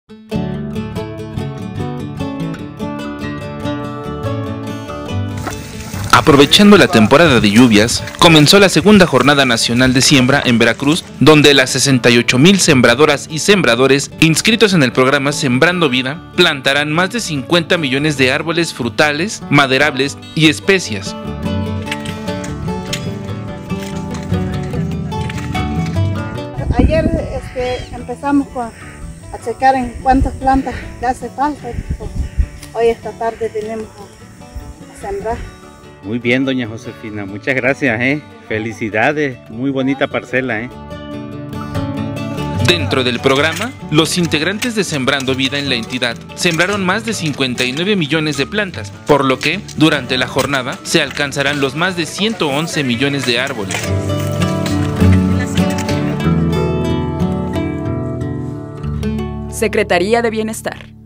Aprovechando la temporada de lluvias, comenzó la segunda jornada nacional de siembra en Veracruz, donde las 68,000 sembradoras y sembradores inscritos en el programa Sembrando Vida plantarán más de 50 millones de árboles frutales, maderables y especias. Ayer empezamos a checar en cuántas plantas le hace falta. Hoy esta tarde tenemos a sembrar. Muy bien, doña Josefina, muchas gracias, felicidades, muy bonita parcela. Dentro del programa, los integrantes de Sembrando Vida en la entidad sembraron más de 59 millones de plantas, por lo que, durante la jornada, se alcanzarán los más de 111 millones de árboles. Secretaría de Bienestar.